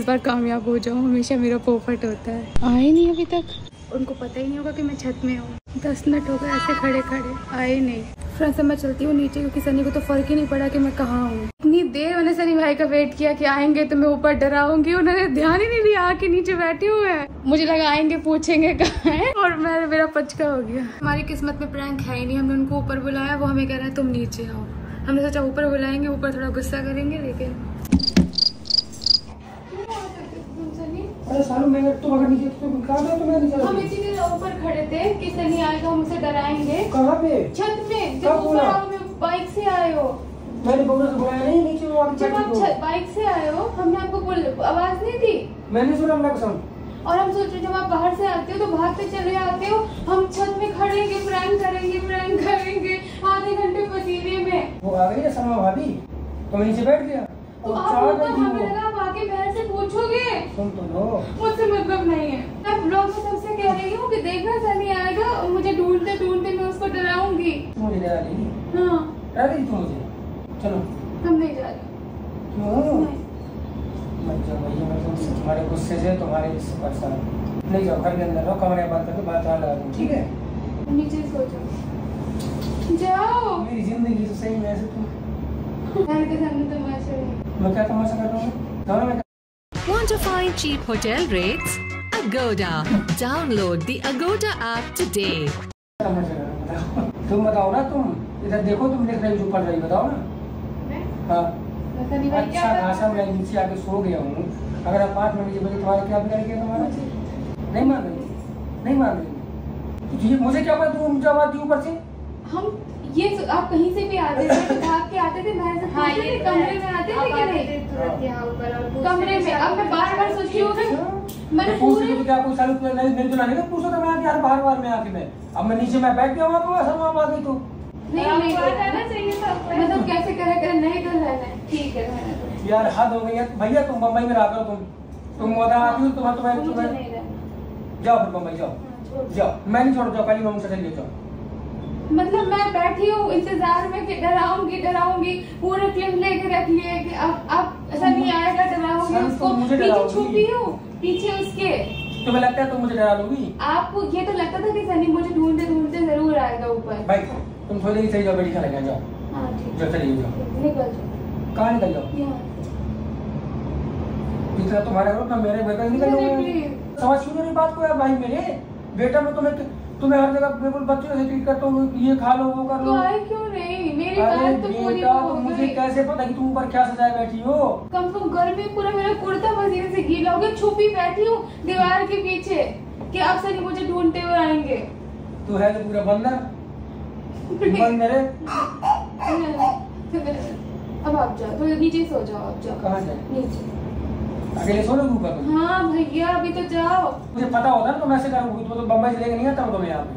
बार कामयाब हो जाऊँ, हमेशा मेरा पोपट होता है। आए नहीं अभी तक, उनको पता ही नहीं होगा कि मैं छत में हूँ। 10 मिनट हो गए ऐसे खड़े खड़े, आए नहीं। फ्रेंड्स मैं चलती हूँ नीचे, क्योंकि सनी को तो फर्क ही नहीं पड़ा कि मैं कहाँ हूँ। इतनी देर मैंने सनी भाई का वेट किया कि आएंगे तो मैं ऊपर डराऊंगी, उन्होंने ध्यान ही नहीं दिया, आके नीचे बैठे हुए हैं। मुझे लगा आएंगे पूछेंगे कहाँ है, और मेरा पचका हो गया। हमारी किस्मत में प्रैंक है ही नहीं, हमने उनको ऊपर बुलाया, वो हमें कह रहा है तुम नीचे आओ। हमने सोचा ऊपर बुलाएंगे, ऊपर थोड़ा गुस्सा करेंगे, लेकिन हम इसी दिन ऊपर खड़े थे कि सनी आएगा, हम उसे डराएंगे। कहाँ पे? छत में। जब ऊपर आओ, बाइक से आए हो। मैंने से बुलाया नहीं, नीचे जब आप बाइक से आए हो, हमने आपको आवाज नहीं दी। मैंने सुना, मैं कसम। और हम सोच रहे जब आप बाहर से आते हो तो भागते चले आते हो, हम छत में खड़ेंगे, प्रैंक करेंगे आधे घंटे पसीने में। वो आ गई है समा भाभी, तो नीचे बैठ गया। तो आप हमें लगा आप आके बहन से पूछोगे। सुन तो लो, मुझसे मतलब नहीं है। मैं ब्लॉग में सबसे कह रही हूँ कि देखना सनी आएगा और मुझे ढूंढते मैं उसको डराऊंगी। मुझे डरा रही? हाँ डरा रही तू मुझे। चलो हम नहीं जा रहे। क्यों? मत जाओ भैया, मैं तुमसे तुम्हारे गुस्से से तुम्हारे इससे परेशान नहीं। जाओ घर के अंदर रहो, कमरे बंद करके बात लगा दूँ, ठीक है? नीचे सो जाओ। मेरी जिंदगी तो सही है, ऐसे तुम घर के सामने तमाशा है। मैं क्या तमाशा कर रहा हूँ? Want to find cheap hotel rates? Agoda. Download the Agoda app today. तुम बताओ ना, तुम इधर देखो, तुम देख रही हो, पढ़ रही, बताओ ना। हाँ अच्छा खासा मैं नीचे आके सो गया हूँ। अगर आप 5 मिनट बजे तुम्हारे क्या बिगड़ गया तुम्हारा? नहीं मान रही। मुझे क्या पता तुम जब आती ऊपर से? हम ये आप कहीं से भी आते थे, भाग के आते थे, बाहर से कमरे में आते थे क्या नहीं? तुरंत यहाँ ऊपर कमरे में। अब मैं बार सोचती हूँ मैंने पूछा क्या कोई साल नहीं बुलाने का पूछा था मैं यार, बाहर में आके मैं अब मैं नीचे मैं बैठ गया वहाँ पे, असर वहाँ आ गई तो नहीं रहना चाहिए था। मतलब कैसे करे नहीं तो रहना ठीक है, रहना तो यार हद हो गई है भैया। तुम बम्बई में रहा करो, तुम मोदा आती हो, तुम्हें जाओ फिर बम्बई जाओ। मैं नहीं छोड़, जाओ पहले मैं मुझसे चलिए जाओ। मतलब मैं बैठी हूँ इंतजार में कि डराऊंगी, पूरे क्लिप लेके रख लिए कि अब ऐसा नहीं आएगा, डराऊंगी उसको। पीछे छुपी हूँ, पीछे उसके। तुम्हें लगता है तुम मुझे डरा लोगी? आपको ये तो लगता था कि सनी मुझे ढूंढते जरूर आएगा ऊपर। भाई तुम थोड़ी देर सही जाओ, बैठी खा लगे जाओ। हाँ ठीक है, चलिए जाओ। निकल जाओ। कहाँ निकल जाओ? जितना तुम्हारे घर उतना मेरे बेटा निकल जाओ। समझ क्यों नहीं बात को यार भाई? मेरे बेटा में तुम्हें हर जगह बिल्कुल बच्चों से ट्रीट करता हूँ, ये खा लो वो कर लो। तो क्यों नहीं? मेरी बात तो पूरी हो गई। मुझे कैसे पता कि तुम ऊपर क्या सजाए बैठी हो? कम से कम गर्मी पूरा मेरा कुर्ता पसीने से गीला हो गया, छुपी बैठी हूँ दीवार के पीछे कि अब सनी मुझे ढूंढते हुए आएंगे। तो है तो पूरा बंदर मेरे। अब आप जाओ, तो नीचे सो जाओ। आप जाओ। कहाँ जाए? नीचे। अकेले सो लोगे ऊपर? हाँ भैया अभी तो जाओ। मुझे पता होता ना तो मैं ऐसे करूँगी, तो बम्बई से लेके नहीं आता हूँ तुम्हें यहाँ पे।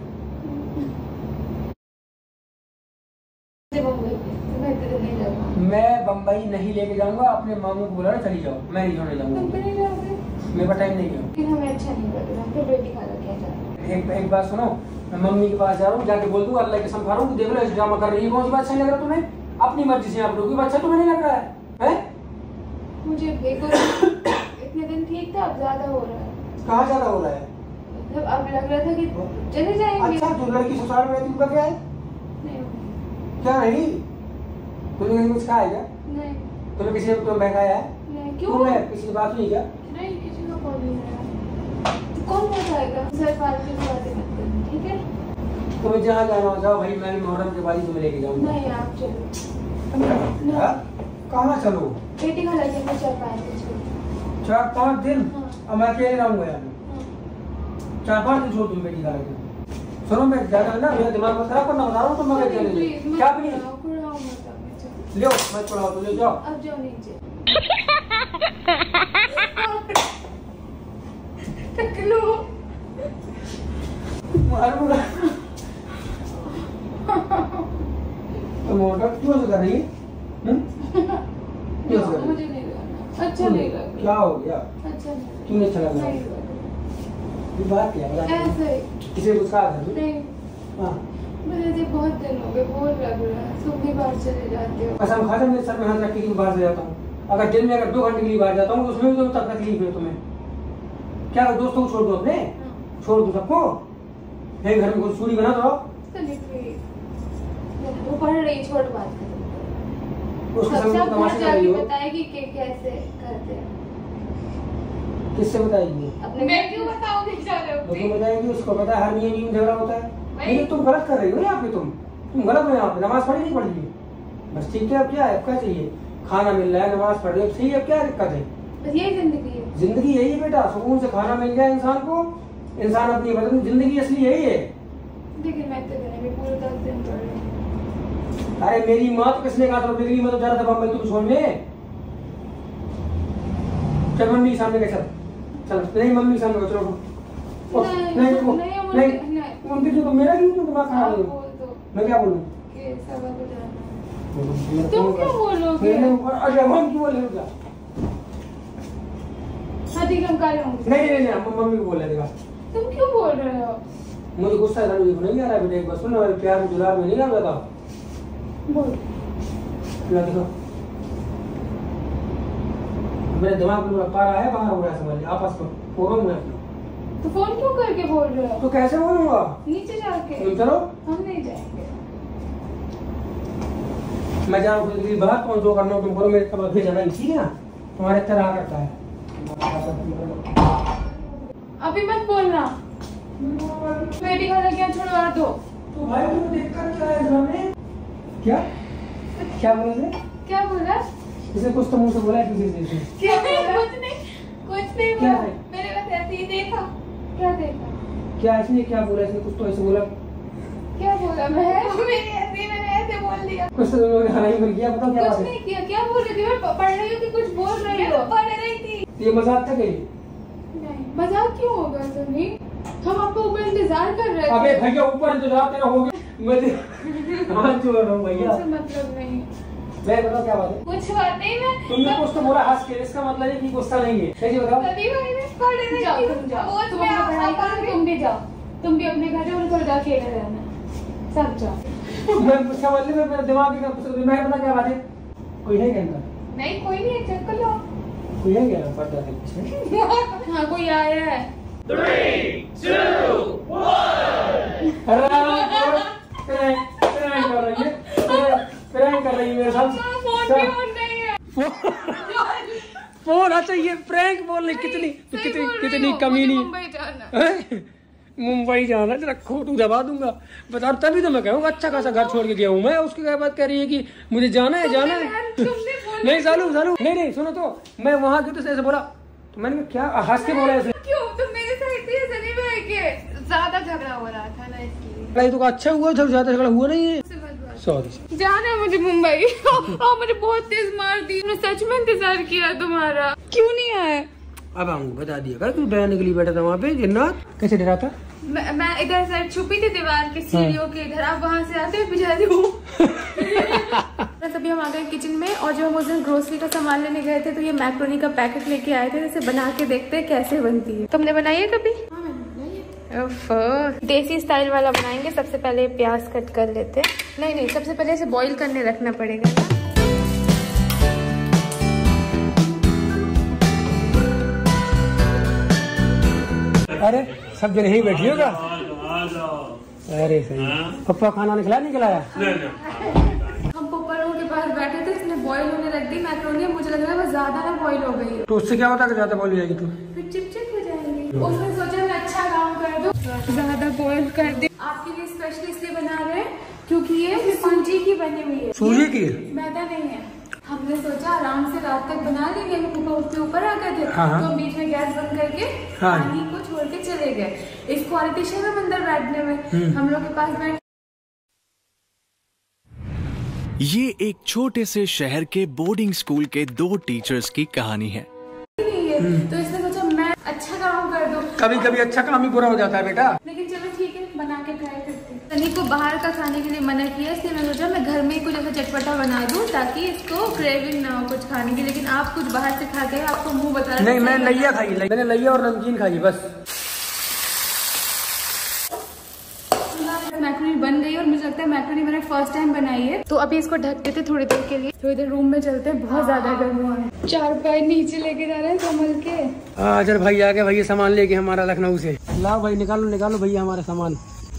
मैं बम्बई नहीं लेके जाऊंगा, अपने मामू को बुला चली जाओ, मैं नहीं छोड़ने जाऊंगा। मेरे पास टाइम नहीं है। हमें अच्छा नहीं लगेगा। एक बात सुनो, मैं मम्मी के पास जा रहा हूँ, जाके बोल दूँ अल्लाह के कसम खा रहा हूँ, देख लो ऐसे ड्रामा कर रही है। कौन सी बात सही लग रहा है तुम्हें? अपनी मर्जी से आप लोग अच्छा तुम्हें नहीं लग रहा है? मुझे इतने दिन ठीक था, अब ज्यादा हो रहा है। कहाँ ज्यादा हो रहा है? मतलब अब लग रहा था कि चले जाएंगे। अच्छा तो लड़की ससुराल में तुमका क्या है? नहीं क्या नहीं? तुमने कहीं कुछ कहा है क्या? नहीं। तुम्हें किसी ने तुम्हें बहकाया है? नहीं। क्यों? तुम्हें किसी की बात हुई क्या? नहीं, किसी का कॉल नहीं आया। कौन बहकाएगा? सर फालतू की बातें मत करना, ठीक है? तुम्हें जहाँ जाना हो जाओ भाई, मैं मुहर्रम के बाद ही तुम्हें लेके जाऊंगा। नहीं आप चलो। कहाँ चलो? बेटी का लगेगा 4-5 दिन। 4-5 दिन? अब मैं अकेले रहूंगा यार। 4-5 दिन छोड़ दूँ बेटी का लगे। सुनो मैं ज्यादा ना मेरा दिमाग मत खराब करना, बता रहा हूँ तुम मगर चले क्या भी लियो, मैं छोड़ा तो ले जाओ। अब जाओ नीचे। लो तुम ऑर्डर क्यों से कर रही है? मुझे नहीं लगा अच्छा, नहीं लगा। क्या हो गया? अच्छा क्यों नहीं अच्छा लगा? ये बात क्या है? ऐसे किसी को कहा था? नहीं। हाँ मुझे बहुत दिन हो गए, बोर लग रहा है। तुम भी बाहर चले जाते हो। कसम खा मेरे सर में हाथ रख के बाहर से जाता हूँ। अगर दिन में अगर 2 घंटे के लिए बाहर जाता हूँ तो उसमें भी तो तकलीफ है तुम्हें। क्या दोस्तों को छोड़ दो अपने, छोड़ दो सबको, नहीं घर में कुछ सूरी बना दो। वो पढ़ रही, छोड़ बात बताएगी कि कैसे करते हैं। किससे बताएगी? मैं क्यों बताऊंगी? क्यों बताएगी? उसको पता है हर नियम झगड़ा होता है। नहीं तुम गलत कर रही हो यहाँ पे, तुम गलत हो यहाँ पे। नमाज पढ़ी नहीं पढ़ ली बस ठीक है। अब क्या है, अब क्या चाहिए? खाना मिल रहा है, नमाज पढ़ रही है, सही है। अब क्या दिक्कत है? बस यही जिंदगी है। जिंदगी यही है बेटा, सुकून से खाना मिल जाए इंसान को, इंसान अपनी बदल। जिंदगी असली यही है। लेकिन मैं तो पूरे 10 दिन पढ़ रही हूँ। अरे मेरी माँ तो किसने कहा था डिग्री में तो ज्यादा दबा मैं तुम छोड़ने। चल मम्मी के सामने चल चल। नहीं मम्मी के सामने चलो। नहीं उनके जो मेरा क्यों दिमाग खराब है? मैं क्या बोलूँ? तुम क्यों बोलोगे? अरे हम क्यों बोल रहे हो? नहीं मम्मी को बोल रहे थे। तुम क्यों बोल रहे हो? मुझे गुस्सा नहीं आ रहा है बेटा। बस सुन, प्यार में दुलार में नहीं आ रहा था। बोल। देखो मेरे दिमाग में पारा है, बाहर हो रहा है, समझ आपस में फोन में। तो फोन क्यों करके बोल रहे हो? तो कैसे बोलूंगा? नीचे जाके। तुम चलो। हम नहीं जाएंगे। मैं जा रहा हूँ बाहर, कौन जो करना हो तुम करो, मेरे कब भेजा नहीं, ठीक है ना? तुम्हारे तरह करता है। अभी मत बोलना। बेटी का लगे छुड़वा दो। तो भाई तुम्हें दिक्कत क्या है घर में? क्या क्या बोले? क्या बोला? इसे कुछ तो मुंह से बोला है क्या बोला? कुछ नहीं बोला। मैंने बस ऐसे ही देखा। क्या देखा? क्या इसने क्या बोला? इसने कुछ तो ऐसे बोला। क्या बोला? मैंने ऐसे बोल दिया। कुछ तो हराई बन गया। बताओ क्या बात है? कुछ नहीं किया। क्या बोल रही थी? मैं पढ़ रही हूँ कि कुछ बोल रही हो? पढ़ रही थी। ये मजाक था कहीं? नहीं मजाक क्यों होगा सनी? हम आपको ऊपर इंतजार कर रहे थे। अबे भैया ऊपर इंतजार तेरा हो गया। मैं हाथ जोड़ रहा हूँ भैया। मतलब नहीं। मैं बताओ क्या बात है? कुछ बात नहीं। मैं तुमने कुछ तो बोला हंस के, इसका मतलब है कि गुस्सा नहीं है। सही बताओ। जाओ तुम जाओ। तुम भी जाओ। तुम भी अपने घर जाओ, थोड़ा अकेले रहना। सब जाओ। मैं गुस्सा वाले में मेरा दिमाग का मैं पता क्या बात है? कोई है क्या? नहीं कोई नहीं है। चेक कर लो। कोई है क्या? पता नहीं। हाँ कोई आया है। 3, 2, 1 प्रैंक कर रही है मेरे साथ। फोन अच्छा ये प्रैंक बोलने कितनी कमीनी। मुंबई जाना जरा खोटू दबा दूंगा। बता तभी तो मैं कहूँगा अच्छा खासा घर छोड़ के गया हूँ मैं। उसके बाद कह रही है कि मुझे जाना है नहीं सालू नहीं सुनो तो मैं वहाँ क्यों तो ऐसे बोला तो मैंने क्या हंस के बोला ऐसे क्यों? तुम मेरे साथ थे सनी भाई के ज्यादा झगड़ा हो रहा था ना इसलिए। तो अच्छा हुआ, ज्यादा झगड़ा हुआ नहीं है। सॉरी। जाना है मुझे मुंबई। मुझे बहुत तेज मार दी। मैंने सच में इंतजार किया तुम्हारा। क्यों नहीं आए? अब आऊंगा बता दिया कर। तू डराने के लिए बैठा था वहाँ पे जन्नत। कैसे डरा था? मैं इधर से छुपी थी दीवार के सीढ़ियों के इधर। आप वहाँ से आते हुए जाती हूँ। अभी हम आ गए किचन में और जब हम उस दिन ग्रोसरी का सामान लेने गए थे तो ये मैक्रोनी का पैकेट लेके आए थे। इसे बना के देखते हैं कैसे बनती है। तुमने बनाई है कभी? हाँ मैंने बनाई है। देसी स्टाइल वाला बनाएंगे। सबसे पहले प्याज कट कर लेते हैं। नहीं सबसे पहले इसे बॉईल करने रखना पड़ेगा ना। अरे सब जगह ही बैठी होगा। अरे सही। पप्पा खाना नहीं खिलाया? हम पप्पा लोगों के पास बैठे थे। इसने बॉईल होने रख दी मैक्रोनी। मुझे लग रहा है वो ज्यादा ना बॉईल हो गई है। तो उससे क्या होता है कि ज्यादा बॉईल हो जाएगी? तू फिर चिपचिप हो जाएंगी। उसने सोचा मैं अच्छा काम कर दूं, ज्यादा बॉईल कर दी। आपके लिए स्पेशली इसलिए बना रहे हैं क्योंकि ये सूजी की बनी हुई है। सूजी की? मैदा नहीं है। हमने सोचा आराम से रात तक बना लेंगे। उसके ऊपर आ गए थे तो बीच में गैस बंद करके पानी को छोड़ के चले गए। इस क्वालिटी से हम अंदर बैठने में हम लोग के पास बैठ। ये एक छोटे से शहर के बोर्डिंग स्कूल के 2 टीचर्स की कहानी है। तो इसने सोचा मैं अच्छा काम कर दूं। कभी कभी अच्छा काम ही बुरा हो जाता है बेटा। लेकिन चलो ठीक है बना के ट्राई करते हैं। सनी को बाहर का खाने के लिए मना किया इसलिए मैं सोचा मैं घर में ही कुछ ऐसा चटपटा बना दूं ताकि इसको क्रेविंग ना हो कुछ खाने की। लेकिन आप कुछ बाहर से खा के आपको मुंह बता रहे। नहीं मैं लैया खाई। मैंने लैया और नमकीन खाई बस। मैक्रोनी बन गई और मुझे लगता है मैक्रोनी मैंने फर्स्ट टाइम बनाई है, तो अभी इसको ढक देते थोड़ी देर के लिए। थोड़ी देर रूम में चलते हैं, बहुत ज्यादा गर्मी है। 4 पैर नीचे लेके जा रहे हैं संभल के। अजर भाई आ गए, भैया सामान लेके हमारा लखनऊ से। लाओ भाई निकालो भैया हमारा सामान।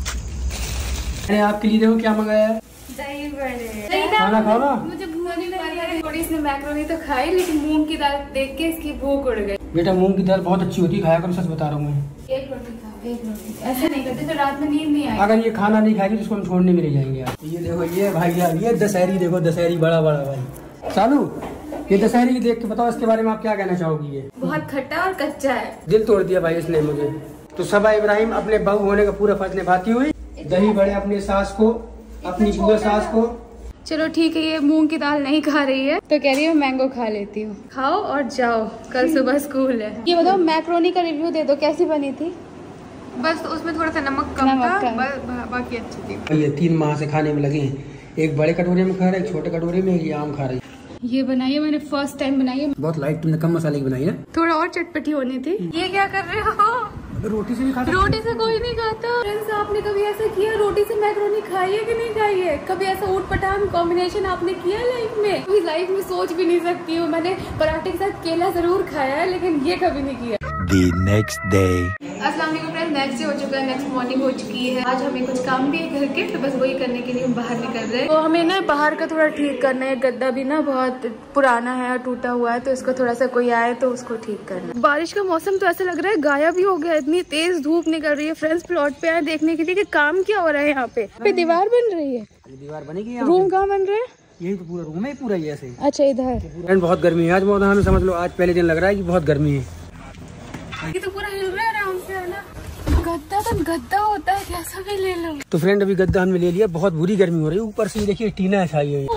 अरे आपके लिए देखो क्या मंगाया है, दही बड़े। खाना खाओ ना। मुझे भूख नहीं लगी, थोड़ी इसने मैक्रोनी तो खाई, लेकिन मूंग की दाल देख के इसकी भूख उड़ गई। बेटा मूंग की दाल बहुत अच्छी होती है, खाया करो, सच बता रहा हूँ मैं। एक रोटी ऐसे नहीं करते तो रात में नींद नहीं आएगी। अगर ये खाना नहीं खाएगी तो इसको हम छोड़ने में नहीं जाएंगे यार। ये देखो ये भैया, ये दशहरी देखो, दशहरी बड़ा भाई। सालू ये दशहरी देख के बताओ इसके बारे में आप क्या कहना चाहोगी? ये बहुत खट्टा और कच्चा है, दिल तोड़ दिया भाई इसने मुझे। तो सबा इब्राहिम अपने बहू होने का पूरा फर्ज निभाती हुई दही बड़े अपने सास को, अपनी पूरा सास को। चलो ठीक है, ये मूंग की दाल नहीं खा रही है तो कह रही है मैंगो खा लेती हूँ। खाओ और जाओ, कल सुबह स्कूल है। ये बताओ मैक्रोनी का रिव्यू दे दो, कैसी बनी थी? बस तो उसमें थोड़ा सा नमक कम था, बाकी अच्छी थी। ये 3 माह से खाने में लगे हैं, एक बड़े कटोरे में खा रहे, एक छोटे कटोरे में, एक आम खा रही। ये बनाई है मैंने फर्स्ट टाइम बनाई है। बहुत लाइट, तुमने कम मसाले की बनाई है, थोड़ा और चटपटी होनी थी। ये क्या कर रहे हो? रोटी से भी खाता? रोटी से कोई नहीं खाता। फ्रेंड्स आपने कभी ऐसा किया, रोटी से मैक्रोनी खाई है कि नहीं खाई है? कभी ऐसा ऊट पटांग कॉम्बिनेशन आपने किया लाइफ में? कभी लाइफ में सोच भी नहीं सकती हूँ। मैंने पराठे के साथ केला जरूर खाया है, लेकिन ये कभी नहीं किया। The next day. अस्सलाम वालेकुम फ्रेंड्स, नेक्स्ट डे हो चुका है, नेक्स्ट मॉर्निंग हो चुकी है। आज हमें कुछ काम भी है घर के, तो बस वही करने के लिए हम बाहर निकल रहे हैं। तो हमें ना बाहर का थोड़ा ठीक करना है, गद्दा भी ना बहुत पुराना है और टूटा हुआ है, तो इसको थोड़ा सा कोई आए तो उसको ठीक करना है। बारिश का मौसम तो ऐसा लग रहा है गायब ही हो गया, इतनी तेज धूप निकल रही है। फ्रेंड्स प्लॉट पे आए देखने के लिए कि काम क्या हो रहा है यहाँ पे दीवार बन रही है। दीवार बनेगी, रूम कहाँ बन रहा है? यही तो पूरा रूम है, पूरा ये ऐसे। अच्छा इधर बहुत गर्मी है आज, बहुत समझ लो आज पहले दिन लग रहा है कि बहुत गर्मी है। ये तो पूरा हिल रहा है आराम से, है ना? गद्दा तो गद्दा होता है, कैसा भी ले लो। तो फ्रेंड अभी गद्दा हमने ले लिया, बहुत बुरी गर्मी हो रही है, ऊपर से देखिए टीना है छाई है।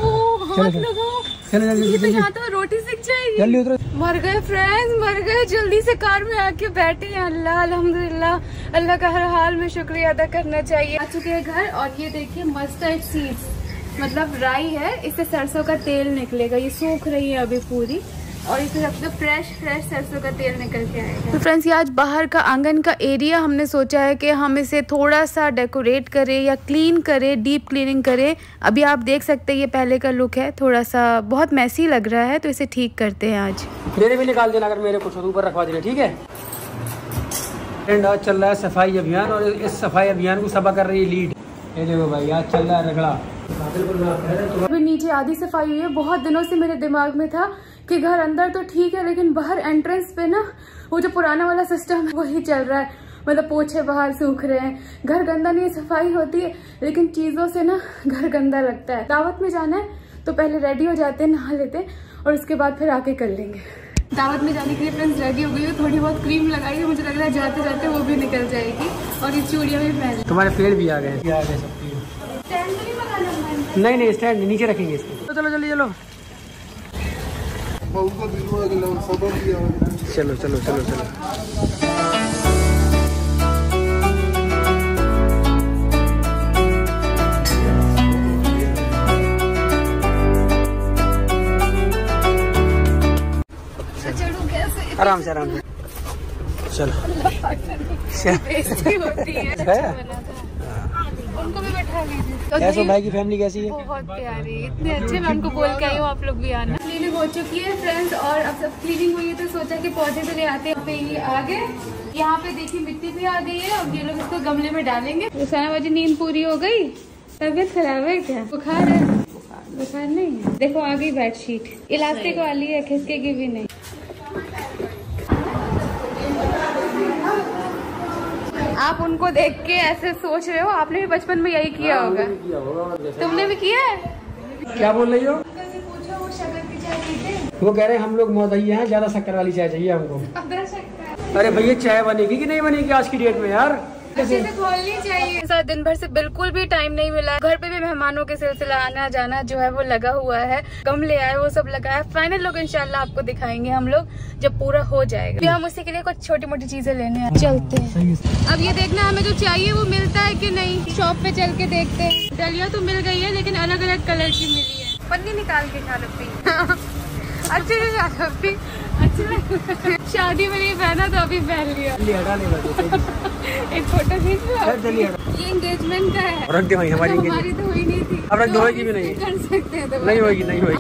चलो यहाँ तो रोटी सीख जाएगी। जल्दी उतरो। मर गए फ्रेंड्स, मर गए। जल्दी से कार में आके बैठे हैं। अल्लाह अल्हम्दुलिल्लाह, अल्लाह का हर हाल में शुक्रिया अदा करना चाहिए। आ चुके हैं घर और ये देखिए मस्टर्ड सीड्स, मतलब राई है, इससे सरसों का तेल निकलेगा। ये सूख रही है अभी पूरी, और इसे रखते फ्रेश सरसों का तेल निकल के आएगा। तो फ्रेंड्स ये आज बाहर का आंगन का एरिया हमने सोचा है कि हम इसे थोड़ा सा डेकोरेट करें या क्लीन करें, डीप क्लीनिंग करें। अभी आप देख सकते हैं ये पहले का लुक है, थोड़ा सा बहुत मैसी लग रहा है, तो इसे ठीक करते हैं आज। मेरे भी निकाल देना, अगर मेरे कुछ ऊपर रखवा देना, ठीक है? फ्रेंड आज चल रहा है सफाई अभियान, और इस सफाई अभियान को सबा कर रही है लीड। ये देखो भाई आज चल रहा है रगड़ा। अभी नीचे आधी सफाई हुई है। बहुत दिनों से मेरे दिमाग में था कि घर अंदर तो ठीक है, लेकिन बाहर एंट्रेंस पे ना वो जो पुराना वाला सिस्टम है वही चल रहा है। मतलब पोछे बाहर सूख रहे हैं, घर गंदा नहीं, सफाई होती है, लेकिन चीजों से ना घर गंदा लगता है। दावत में जाना है तो पहले रेडी हो जाते हैं, नहा लेते हैं, और उसके बाद फिर आके कर लेंगे। दावत में जाने के लिए फ्रेंड्स रेडी हो गई है, थोड़ी बहुत क्रीम लगाई है, मुझे लग रहा है जाते जाते वो भी निकल जाएगी। और ये चूड़ियाँ भी पहन। तुम्हारे पेड़ भी आ गए, नहीं स्टैंड नीचे रखेंगे इसको। तो चलो जल्दी चलो चलो चलो चलो चलो। आराम से आराम से चलो। होती है उनको भी बैठा लीजिए। कैसे भाई की फैमिली कैसी है? बहुत प्यारी, इतने अच्छे। मैं उनको बोल के आई हूँ आप लोग भी आना। क्लीनिंग हो चुकी है फ्रेंड्स, और अब सब क्लीनिंग हुई है तो सोचा कि पौधे तो ले आते हैं। ये आगे यहाँ पे देखिए मिट्टी भी आ गई है, अब ये लोग इसको गमले में डालेंगे। साना बाजी नींद पूरी हो गई? तबीयत खराब है क्या? बुखार है? बुखार नहीं है, देखो आ गई बेडशीट, इलास्टिक वाली है, खिसकेगी भी नहीं। आप उनको देख के ऐसे सोच रहे हो, आपने भी बचपन में यही किया होगा। तुमने भी किया है? क्या बोल रही हो? पूछो वो शक्कर की चाय पीते? वो कह रहे हैं हम लोग मौदही हैं, ज्यादा शक्कर वाली चाय चाहिए हमको। अरे भैया चाय बनेगी कि नहीं बनेगी आज की डेट में यार? अच्छे से खोलनी चाहिए। सर दिन भर से बिल्कुल भी टाइम नहीं मिला, घर पे भी मेहमानों के सिलसिला आना जाना जो है वो लगा हुआ है। गमले आए, वो सब लगा है। फाइनल लोग इंशाल्लाह आपको दिखाएंगे हम लोग जब पूरा हो जाएगा। फिर हम उसी के लिए कुछ छोटी मोटी चीजें लेने हैं। चलते हैं। अब ये देखना हमें जो चाहिए वो मिलता है कि नहीं, शॉप पे चल के देखते हैं। डलिया तो मिल गई है, लेकिन अलग अलग कलर की मिली है। पन्नी निकाल के खा लो अच्छे से खा लो। अच्छा शादी में नहीं पहना तो अभी पहन लिया। एक फोटो खींच लो। ये एंगेजमेंट का है। रख दे भाई, हमारी तो हुई नहीं थी। अब रख दो, होगी भी नहीं कर सकते हैं तो नहीं होगी, नहीं होगी।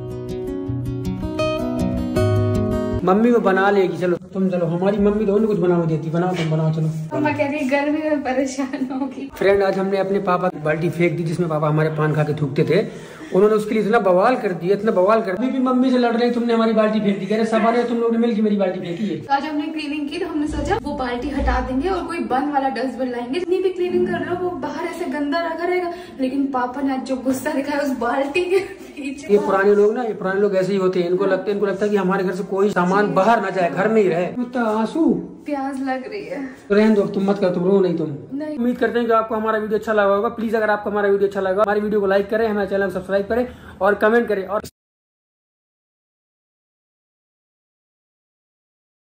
मम्मी को बना लेगी, चलो तुम चलो। हमारी मम्मी तो कुछ बनाओ देती, बनाओ तुम, बनाओ चलो। मम्मा कह रही गर्मी में परेशान होगी। फ्रेंड, आज हमने अपने पापा की बाल्टी फेंक दी जिसमें पापा हमारे पान खा के थूकते थे। उन्होंने उसके लिए इतना बवाल कर दिया, इतना बवाल कर दिया। भी मम्मी से लड़ रही, तुमने हमारी बाल्टी फेंक दी। कह रहे सब तुम लोग ने मिलकर मेरी बाल्टी फेंकी है। आज हमने क्लीनिंग की तो हमने सोचा वो बाल्टी हटा देंगे और कोई बंद वाला डस्टबिन लाएंगे। जितनी भी क्लीनिंग कर लो वो बाहर ऐसे गंदा रखा रहेगा। लेकिन पापा ने आज जो गुस्सा दिखाया उस बाल्टी के पीछे। ये पुराने लोग ना, ये पुराने लोग ऐसे ही होते हैं। इनको लगता है कि हमारे घर से कोई सामान बाहर ना जाए, घर में ही रहे। आंसू प्यास लग रही है। रहने दो, तुम मत कर, तुम रो नहीं। तुम नहीं। उम्मीद करते हैं कि आपको हमारा वीडियो अच्छा लगा होगा। प्लीज अगर आपको हमारा वीडियो अच्छा लगा, हमारी वीडियो को लाइक करें, हमारे चैनल को सब्सक्राइब करें और कमेंट करें। और